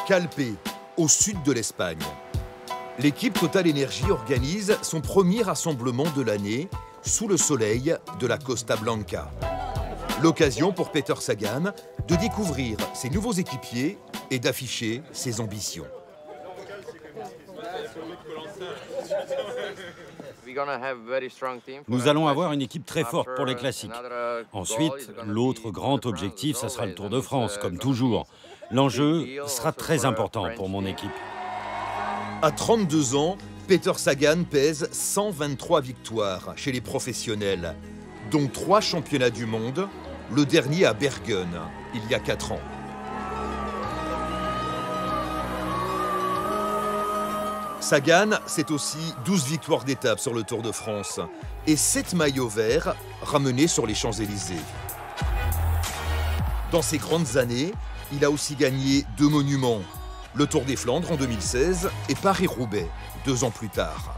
Calpe, au sud de l'Espagne. L'équipe Total Energy organise son premier rassemblement de l'année sous le soleil de la Costa Blanca. L'occasion pour Peter Sagan de découvrir ses nouveaux équipiers et d'afficher ses ambitions. Nous allons avoir une équipe très forte pour les classiques. Ensuite, l'autre grand objectif, ça sera le Tour de France, comme toujours. L'enjeu sera très important pour mon équipe. À 32 ans, Peter Sagan pèse 123 victoires chez les professionnels, dont 3 championnats du monde, le dernier à Bergen, il y a 4 ans. Sagan, c'est aussi 12 victoires d'étape sur le Tour de France et 7 maillots verts ramenés sur les Champs-Élysées. Dans ces grandes années, il a aussi gagné 2 monuments, le Tour des Flandres en 2016 et Paris-Roubaix 2 ans plus tard.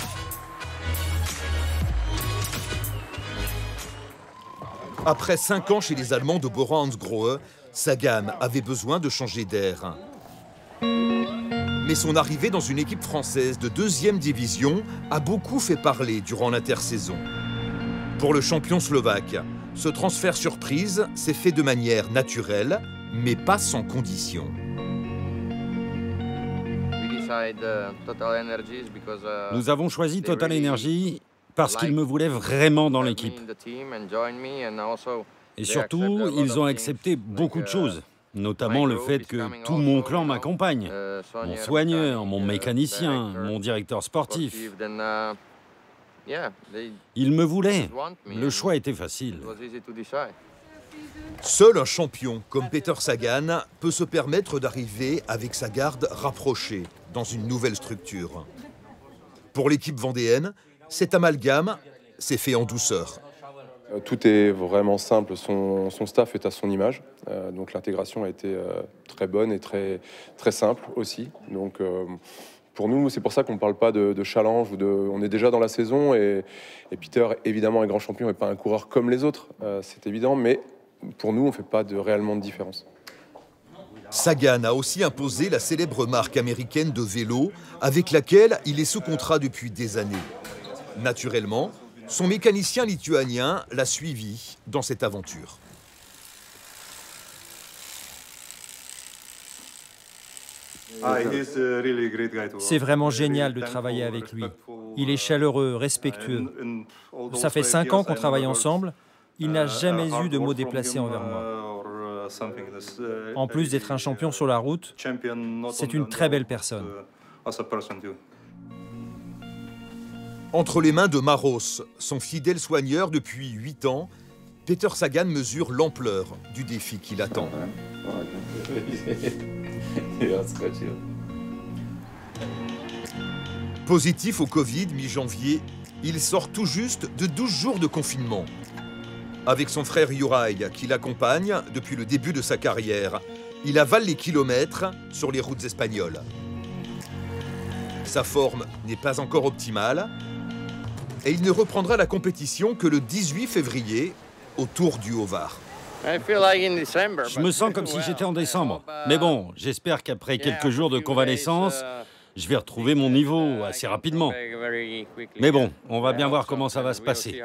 Après 5 ans chez les Allemands de Bora-Hansgrohe, Sagan avait besoin de changer d'air. Mais son arrivée dans une équipe française de 2e division a beaucoup fait parler durant l'intersaison. Pour le champion slovaque, ce transfert surprise s'est fait de manière naturelle, mais pas sans condition. Nous avons choisi Total Energy parce qu'ils me voulaient vraiment dans l'équipe. Et surtout, ils ont accepté beaucoup de choses. Notamment le fait que tout mon clan m'accompagne. Mon soigneur, mon mécanicien, mon directeur sportif. Ils me voulaient. Le choix était facile. Seul un champion comme Peter Sagan peut se permettre d'arriver avec sa garde rapprochée dans une nouvelle structure. Pour l'équipe vendéenne, cet amalgame s'est fait en douceur. Tout est vraiment simple, son staff est à son image, donc l'intégration a été très bonne et très simple aussi. Donc pour nous, c'est pour ça qu'on ne parle pas de challenge, on est déjà dans la saison et Peter, évidemment, un grand champion et pas un coureur comme les autres, c'est évident, mais pour nous, on ne fait pas réellement de différence. Sagan a aussi imposé la célèbre marque américaine de vélo avec laquelle il est sous contrat depuis des années. Naturellement, son mécanicien lituanien l'a suivi dans cette aventure. C'est vraiment génial de travailler avec lui. Il est chaleureux, respectueux. Ça fait 5 ans qu'on travaille ensemble. Il n'a jamais eu de mots déplacés envers moi. En plus d'être un champion sur la route, c'est une très belle personne. Entre les mains de Maros, son fidèle soigneur depuis 8 ans, Peter Sagan mesure l'ampleur du défi qui l'attend. Positif au Covid mi-janvier, il sort tout juste de 12 jours de confinement. Avec son frère Juraj, qui l'accompagne depuis le début de sa carrière, il avale les kilomètres sur les routes espagnoles. Sa forme n'est pas encore optimale et il ne reprendra la compétition que le 18 février au Tour du Haut-Var. Je me sens comme si j'étais en décembre. Mais bon, j'espère qu'après quelques jours de convalescence, je vais retrouver mon niveau assez rapidement. Mais bon, on va bien voir comment ça va se passer.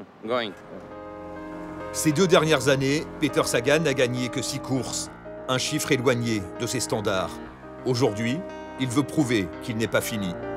Ces 2 dernières années, Peter Sagan n'a gagné que 6 courses, un chiffre éloigné de ses standards. Aujourd'hui, il veut prouver qu'il n'est pas fini.